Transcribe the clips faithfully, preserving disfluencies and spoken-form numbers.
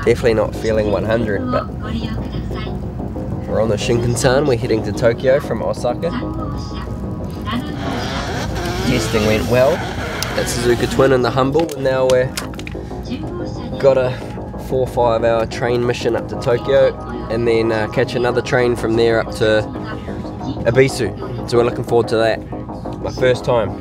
Definitely not feeling one hundred, but we're on the Shinkansen. We're heading to Tokyo from Osaka. Testing went well at Suzuka Twin and the Humble, and now we're got a four or five hour train mission up to Tokyo, and then uh, catch another train from there up to Ebisu. So we're looking forward to that. My first time.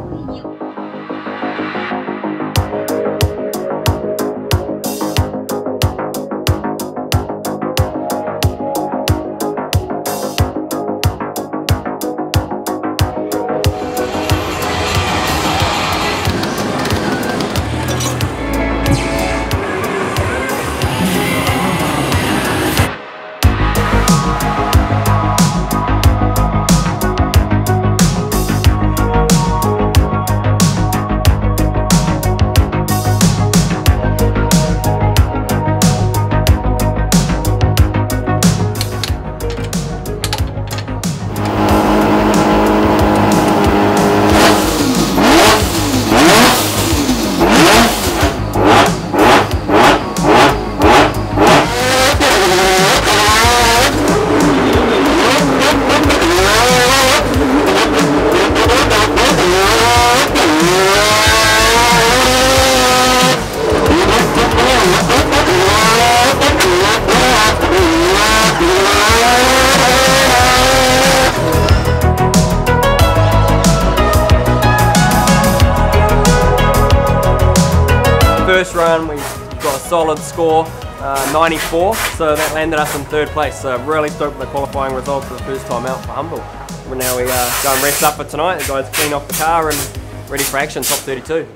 First run we got a solid score, uh, ninety-four, so that landed us in third place. So really stoked with the qualifying result for the first time out for Humble. Now we uh, go and rest up for tonight. The guys clean off the car and ready for action, top thirty-two.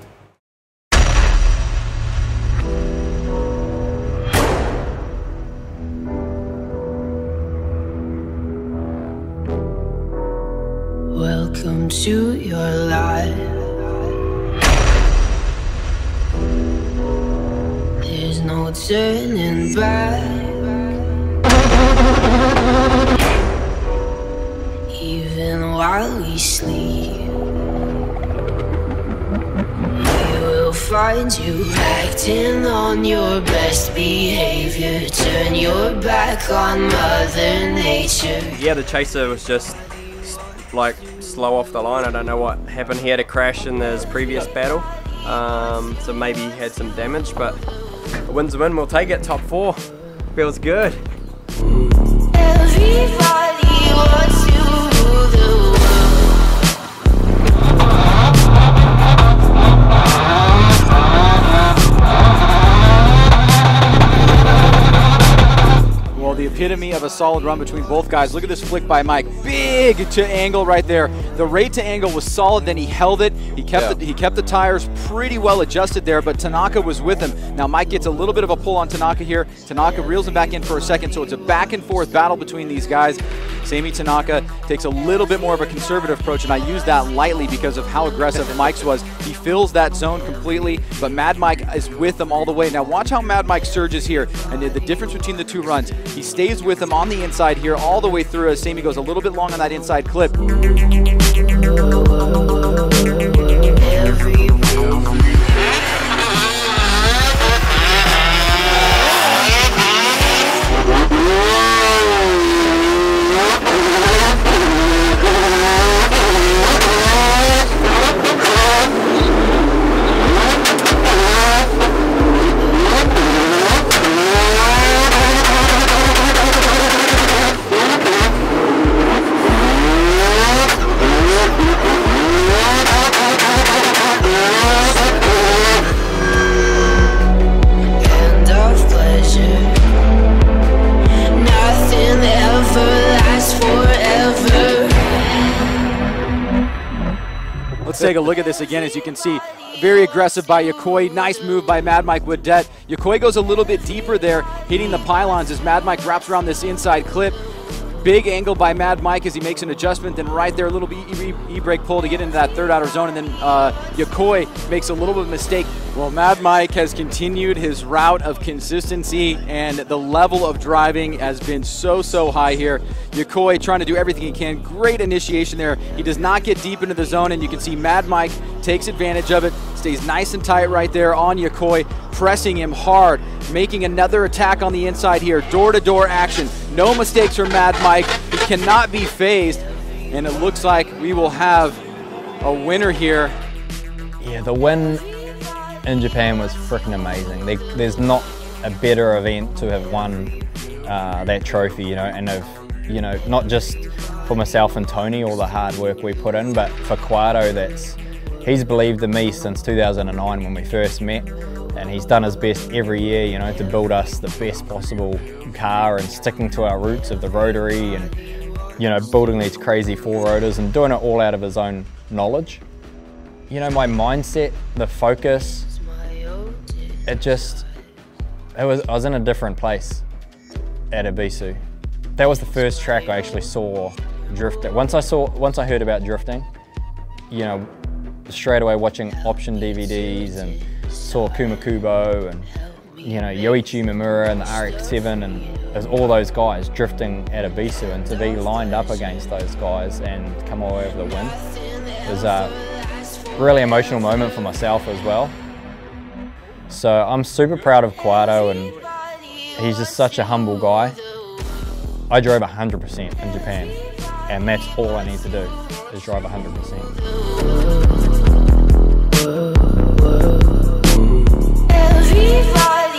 Welcome to your life. There's no turning back. Even while we sleep, we will find you acting on your best behavior. Turn your back on Mother Nature. Yeah, the chaser was just like slow off the line. I don't know what happened. He had a crash in his previous battle, um, so maybe he had some damage, but a win's a win. We'll take it. Top four feels good. Everybody wants to rule the world. Well, the epitome of a solid run between both guys. Look at this flick by Mike. Big to angle right there. The rate to angle was solid, then he held it. He kept, yeah. the, he kept the tires pretty well adjusted there, but Tanaka was with him. Now Mike gets a little bit of a pull on Tanaka here. Tanaka reels him back in for a second, so it's a back and forth battle between these guys. Sami Tanaka takes a little bit more of a conservative approach, and I use that lightly because of how aggressive Mike's was. He fills that zone completely, but Mad Mike is with him all the way. Now watch how Mad Mike surges here, and the difference between the two runs. He stays with him on the inside here all the way through as Sami goes a little bit long on that inside clip. Let's take a look at this again. As you can see, very aggressive by Yokoi. Nice move by Mad Mike Whiddett. Yokoi goes a little bit deeper there, hitting the pylons as Mad Mike wraps around this inside clip. Big angle by Mad Mike as he makes an adjustment. Then right there, a little e-brake pull to get into that third outer zone. And then uh, Yokoi makes a little bit of a mistake. Well, Mad Mike has continued his route of consistency, and the level of driving has been so, so high here. Yokoi trying to do everything he can. Great initiation there. He does not get deep into the zone, and you can see Mad Mike takes advantage of it, stays nice and tight right there on Yokoi, pressing him hard, making another attack on the inside here. Door-to-door action. No mistakes from Mad Mike. He cannot be phased. And it looks like we will have a winner here. Yeah, the win in Japan was freaking amazing. They, there's not a better event to have won uh, that trophy, you know, and have, you know, not just for myself and Toni, all the hard work we put in, but for Kawato, that's, he's believed in me since two thousand nine when we first met, and he's done his best every year, you know, to build us the best possible car and sticking to our roots of the rotary and, you know, building these crazy four rotors and doing it all out of his own knowledge. You know, my mindset, the focus, it just, it was, I was in a different place at Ebisu. That was the first track I actually saw drifting. Once I saw, once I heard about drifting, you know, straight away watching option D V Ds and saw Kumakubo and, you know, Yoichi Mimura and the R X seven, and it was all those guys drifting at Ebisu, and to be lined up against those guys and come away with the win was a really emotional moment for myself as well. So I'm super proud of Kawato, and he's just such a humble guy. I drove one hundred percent in Japan, and that's all I need to do, is drive one hundred percent.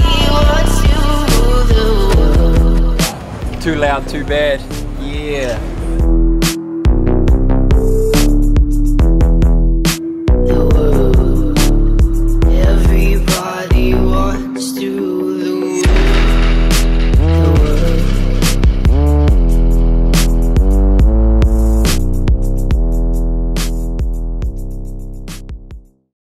Too loud, too bad. Yeah.